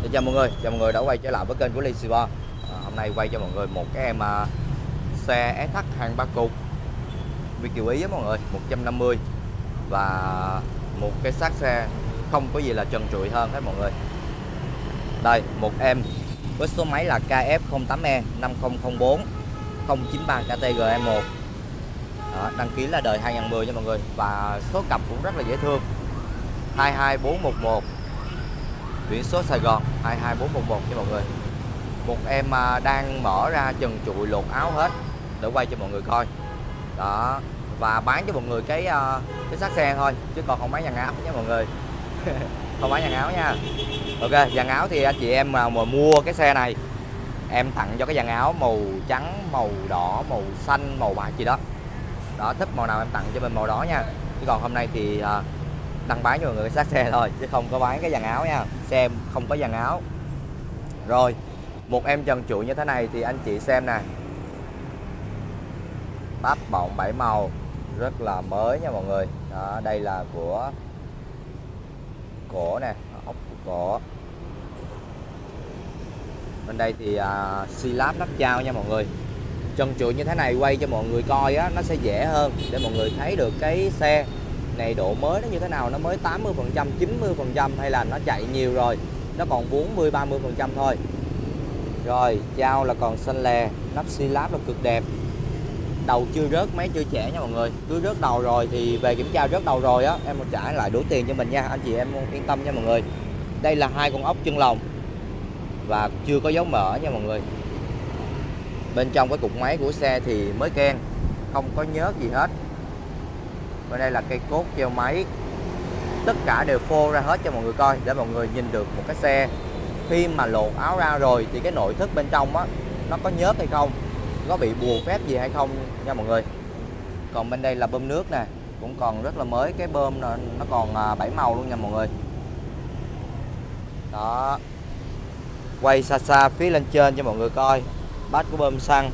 Chào mọi người đã quay trở lại với kênh của Lee Silver. Hôm nay quay cho mọi người một cái em xe SH hàng 3 cục Việt kiều Ý á mọi người, 150 và một cái xác xe không có gì là trần trụi hơn hết mọi người. Đây, một em với số máy là KF08E 5004 093 KTGE1. Đăng ký là đời 2010 nha mọi người, và số cặp cũng rất là dễ thương, 22411, biển số Sài Gòn 22411 nha mọi người. Một em đang mở ra trần trụi lột áo hết để quay cho mọi người coi đó, và bán cho mọi người cái xác xe thôi, chứ còn không bán dàn áo nha mọi người. Không bán dàn áo nha. Ok, dàn áo thì anh chị em mà mua cái xe này em tặng cho cái dàn áo màu trắng, màu đỏ, màu xanh, màu bạc gì đó. Đó, thích màu nào em tặng cho mình màu đó nha. Chứ còn hôm nay thì đăng bán cho mọi người cái xác xe thôi, chứ không có bán cái dàn áo nha. Xe em không có dàn áo. Rồi, một em trần trụi như thế này thì anh chị xem nè. Bắp bọng 7 màu rất là mới nha mọi người. Đó, đây là của cổ nè, ốc của cổ. Bên đây thì xi láp nắp trao nha mọi người. Trần trụi như thế này quay cho mọi người coi á, nó sẽ dễ hơn để mọi người thấy được cái xe này độ mới nó như thế nào, nó mới 80%, 90% hay là nó chạy nhiều rồi, nó còn 40, 30% thôi. Rồi, trao là còn xanh lè, nắp xi láp là cực đẹp. Đầu chưa rớt, máy chưa trẻ nha mọi người. Cứ rớt đầu rồi thì về kiểm tra rớt đầu rồi á, em trả lại đủ tiền cho mình nha, anh chị em yên tâm nha mọi người. Đây là hai con ốc chân lồng và chưa có dấu mỡ nha mọi người. Bên trong cái cục máy của xe thì mới ken, không có nhớt gì hết. Bên đây là cây cốt treo máy, tất cả đều phô ra hết cho mọi người coi, để mọi người nhìn được một cái xe khi mà lột áo ra rồi thì cái nội thất bên trong á nó có nhớt hay không, có bị bùa phép gì hay không nha mọi người. Còn bên đây là bơm nước nè, cũng còn rất là mới, cái bơm nó còn 7 màu luôn nha mọi người. Đó, quay xa xa phía lên trên cho mọi người coi bát của bơm xăng,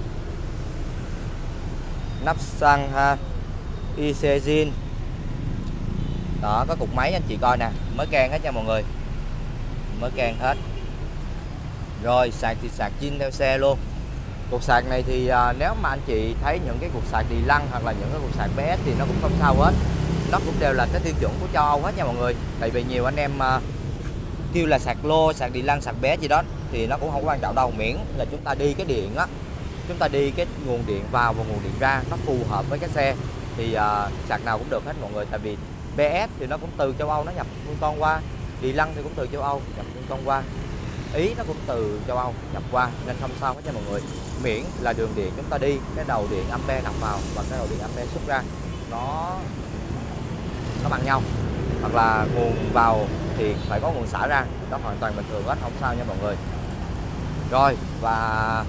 nắp xăng ha, IC-zin. Đó, có cục máy anh chị coi nè, mới can hết nha mọi người, mới can hết. Rồi, sạc thì sạc zin theo xe luôn. Cục sạc này thì nếu mà anh chị thấy những cái cục sạc đi lăng hoặc là những cái cục sạc BS thì nó cũng không sao hết, nó cũng đều là cái tiêu chuẩn của châu Âu hết nha mọi người. Tại vì nhiều anh em kêu là sạc lô, sạc đi lăng, sạc BS gì đó thì nó cũng không quan trọng đâu, miễn là chúng ta đi cái điện á, chúng ta đi cái nguồn điện vào và nguồn điện ra nó phù hợp với cái xe thì sạc nào cũng được hết mọi người. Tại vì BS thì nó cũng từ châu Âu nó nhập nguyên con qua, đi lăng thì cũng từ châu Âu nhập nguyên con qua, Ý nó cũng từ châu Âu nhập qua, nên không sao hết nha mọi người. Miễn là đường điện chúng ta đi, cái đầu điện ampe nạp vào và cái đầu điện ampe xuất ra nó bằng nhau, hoặc là nguồn vào thì phải có nguồn xả ra, đó hoàn toàn bình thường hết, không sao nha mọi người. Rồi, và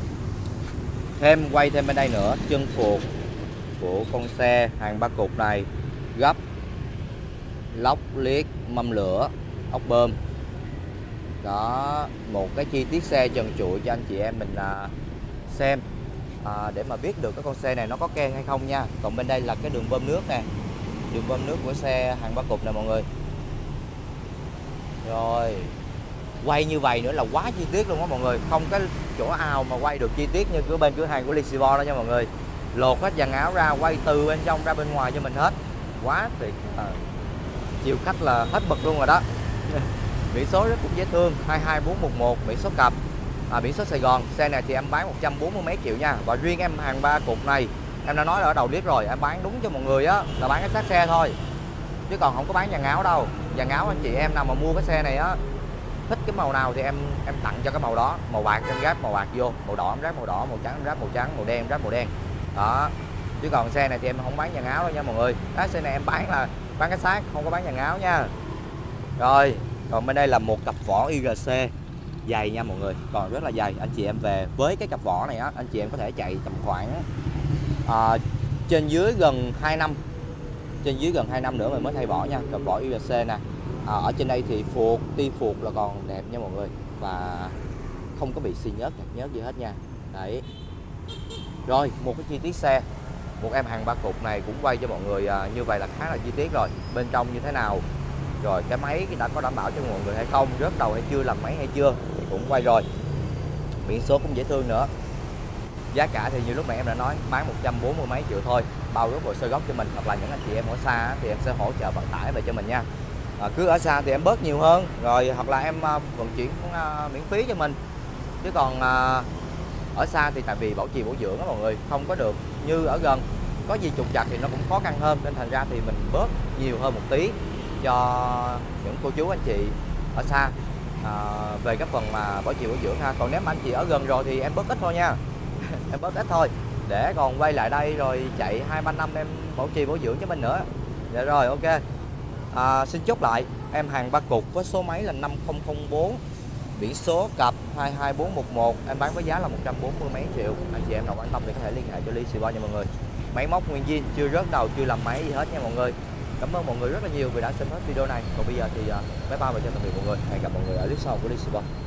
quay thêm bên đây nữa, chân phuộc của con xe hàng 3 cục này, gấp, lốc liếc, mâm lửa, ốc bơm. Đó, một cái chi tiết xe trần trụi cho anh chị em mình xem để mà biết được cái con xe này nó có ken hay không nha. Còn bên đây là cái đường bơm nước nè, đường bơm nước của xe hàng 3 cục nè mọi người. Rồi, quay như vậy nữa là quá chi tiết luôn á mọi người, không cái chỗ nào mà quay được chi tiết như của bên cửa hàng của Lee Silver đó nha mọi người. Lột hết dàn áo ra, quay từ bên trong ra bên ngoài cho mình hết, quá tuyệt. Chiều khách là hết bực luôn rồi đó. Biển số rất cũng dễ thương, 22411, biển số cặp, biển số Sài Gòn. Xe này thì em bán 140 mấy triệu nha. Và riêng em hàng 3 cục này em đã nói ở đầu clip rồi, em bán đúng cho mọi người á là bán cái xác xe thôi, chứ còn không có bán dàn áo đâu. Dàn áo anh chị em nào mà mua cái xe này á, thích cái màu nào thì em tặng cho cái màu đó. Màu bạc em ráp màu bạc vô, màu đỏ em ráp màu đỏ, màu trắng em ráp màu trắng, màu đen em ráp màu đen. Đó, chứ còn xe này thì em không bán dàn áo đâu nha mọi người. Cái xe này em bán là bán cái xác, không có bán dàn áo nha. Rồi, còn bên đây là một cặp vỏ IRC dày nha mọi người, còn rất là dày. Anh chị em về với cái cặp vỏ này á, anh chị em có thể chạy tầm khoảng trên dưới gần 2 năm, trên dưới gần 2 năm nữa mình mới thay vỏ nha. Cặp vỏ IRC nè. Ở trên đây thì ti phuộc là còn đẹp nha mọi người, và không có bị xì nhớt gì hết nha. Đấy. Rồi, một cái chi tiết xe, một em hàng 3 cục này cũng quay cho mọi người như vậy là khá là chi tiết rồi. Bên trong như thế nào, rồi cái máy đã có đảm bảo cho mọi người hay không, rớt đầu hay chưa, làm máy hay chưa thì cũng quay rồi. Biển số cũng dễ thương nữa. Giá cả thì như lúc nãy em đã nói, bán 140 mấy triệu thôi, bao gốc hồ sơ gốc cho mình, hoặc là những anh chị em ở xa thì em sẽ hỗ trợ vận tải về cho mình nha. Cứ ở xa thì em bớt nhiều hơn, rồi hoặc là em vận chuyển miễn phí cho mình. Chứ còn ở xa thì tại vì bảo trì bảo dưỡng đó mọi người, không có được như ở gần, có gì trục trặc thì nó cũng khó khăn hơn, nên thành ra thì mình bớt nhiều hơn một tí cho những cô chú anh chị ở xa về cái phần mà bảo trì bảo dưỡng ha. Còn nếu mà anh chị ở gần rồi thì em bớt ít thôi nha. Em bớt ít thôi để còn quay lại đây rồi chạy 2-3 năm em bảo trì bảo dưỡng cho mình nữa. Dạ rồi, ok. Xin chốt lại, em hàng 3 cục có số máy là 5004, biển số cặp 22411, em bán với giá là 140 mấy triệu. Anh chị em nào quan tâm thì có thể liên hệ cho Ly Xì Bo nha mọi người. Máy móc nguyên zin, chưa rớt đầu, chưa làm máy gì hết nha mọi người. Cảm ơn mọi người rất là nhiều vì đã xem hết video này. Còn bây giờ thì bye bye và chào tạm biệt mọi người. Hẹn gặp mọi người ở clip sau của Ly Xì Bo.